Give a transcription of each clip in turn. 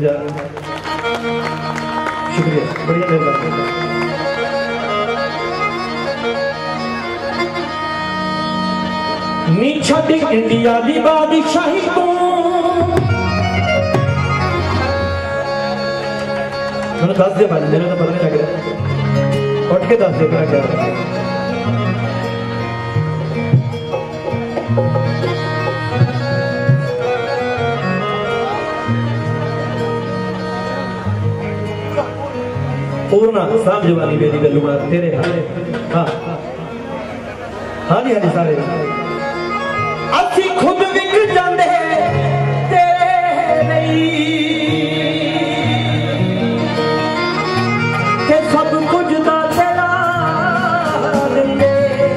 शुक्रिया, बढ़िया मेहरबानी। नी छड़ इंडिया दी बादशाही तू मैंने दस दे भाई, मेरे तो पता नहीं लग रहा, उठ के दस दे मेरा क्या पूर्णा साहब जवानी मेरी गलूना तेरे हाथ। हाँ हाँ जी, हाँ जी, सारे असी खुद विक जाते तेरे के सब कुछ दा तेरा देंगे,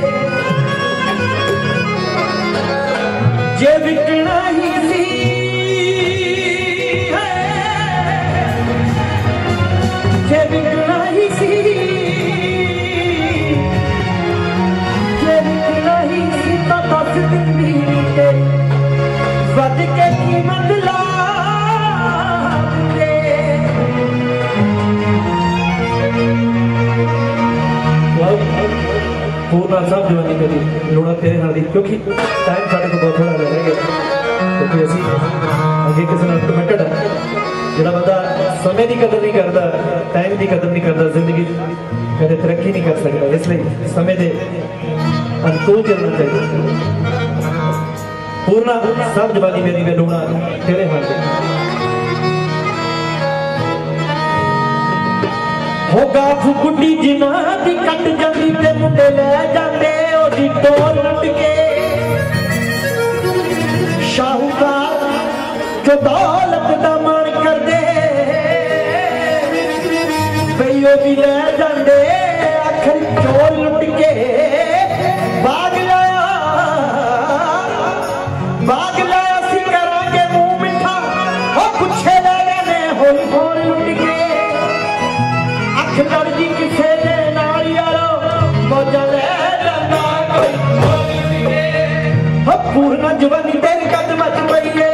जे विकना ही सी जे विकना ही सी जे विकना ही सी तो दस दिन वध के कीमत ला पूर्णा साहब जवानी मेरी लूना तेरे नाल दी, क्योंकि टाइम साढ़े को बहुत थोड़ा रह गया, क्योंकि असी अगे किसी नाल कमिटेड है। जिहड़ा बंदा समय की कदर नहीं करता, टाइम की कदर नहीं करता, जिंदगी कदे तरक्की नहीं कर सकता। इसलिए समय के अनुकूल चलना चाहिए। पूर्णा सब जवानी मेरी वे लूना तेरे हाथ होगा फुकुटी जिना दी कट जाती ते मुंडे ले जाते ओदी टोल लुट के, शाहूकार जो दौलत दा मान कर दे भई ओ भी ले जाते आखिर चोल लुट के। भाग लाया सी करांगे मुंह मिठा ओ पुछे लेने होई होर लुट के। अख लड़दी किसे दे नाल यारो मौजा ले जांदा कोई होर लुट के। हो पूर्णा जवानी तेरी कदम च पई है,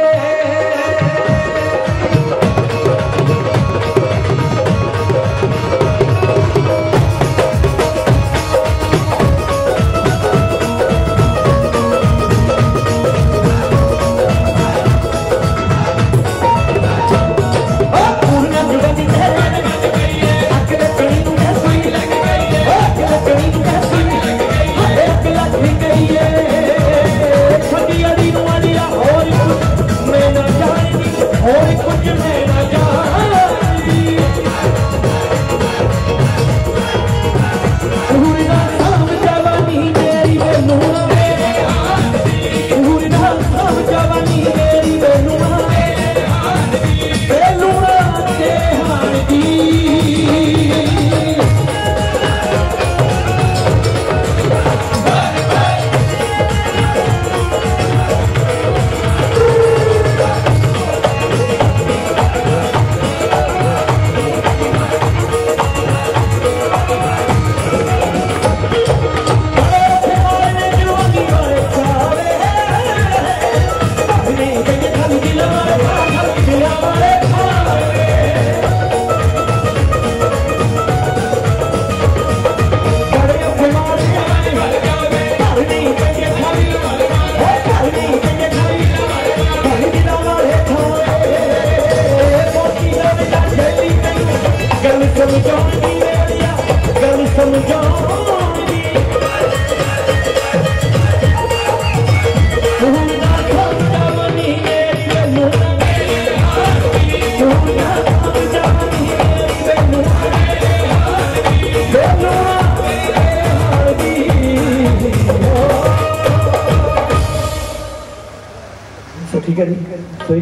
ठीक है जी। तो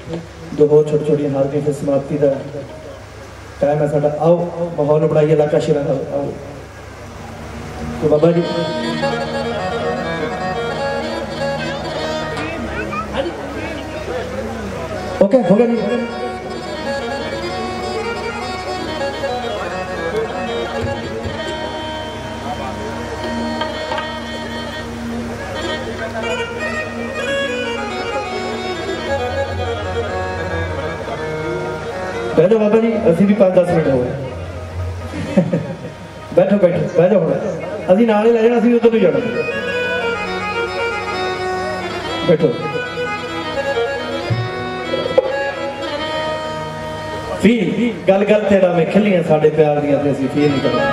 दो हो छोटी छोटी हार के फिर समाप्ति का टाइम है साडा। आओ माहौल बनाइए इलाका शेरा का। आओ तो बाबा जी ओके हो गया जी। बह जाओ बाबा जी, असी भी 5-10 मिनट हो गए। बैठो बैठो बह जाओ, हम अभी नाल ही लै जाना, अभी उधर नहीं जाना। बैठो। फील गल गल तेरा में खिलियां साडे प्यार दियां ते असीं फील नहीं करना।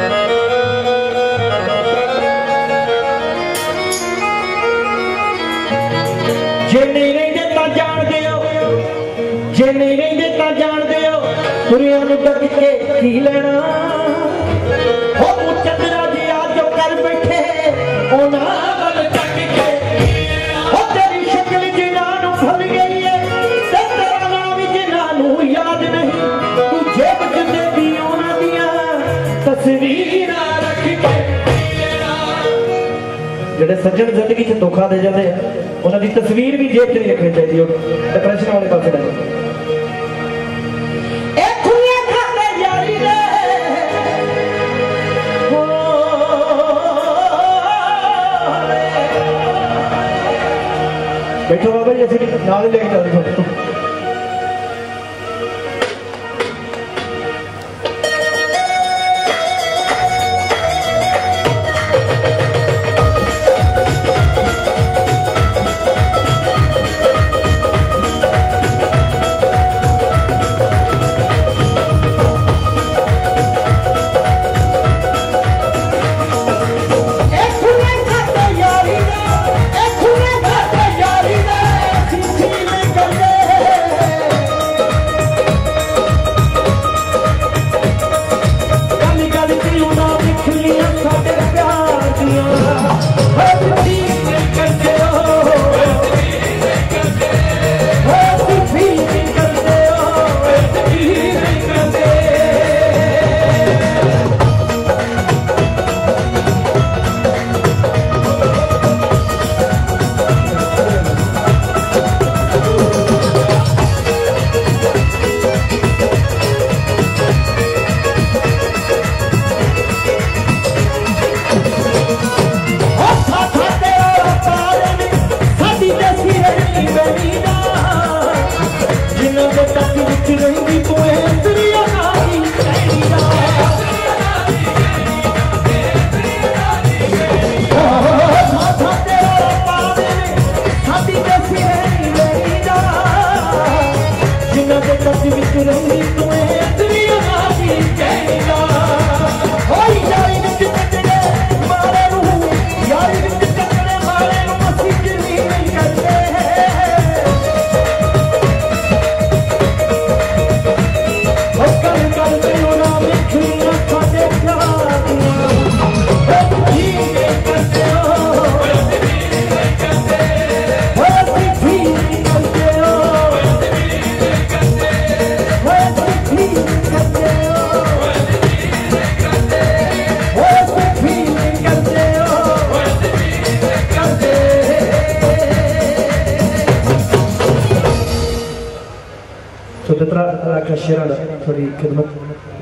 जे नहीं रहिंदे तां जाणदे हो, जे नहीं रहिंदे तां जाणदे हो, तुरियां नूं डक के की लेना। हो चंदरा जी आ जो कर बैठे उन्हां वल तक के, हो तेरी शक्ल जिन्हां नूं भुल गई है ते तेरा नाम जिन्हां नूं याद नहीं। तू जेब च देंदी उन्हां दियां तस्वीरां रख के। जेड़े सज्जन जिंदगी च धोखा दे जाते हैं उन्हां दी तस्वीर भी जेब च नहीं रखनी चाहिए, डिप्रेशन वाले पासे डाल। बैठो बाबा जी, ऐसे नाल लेके चल रहे हो। तो दतरा का शेरा थोड़ी खिदमत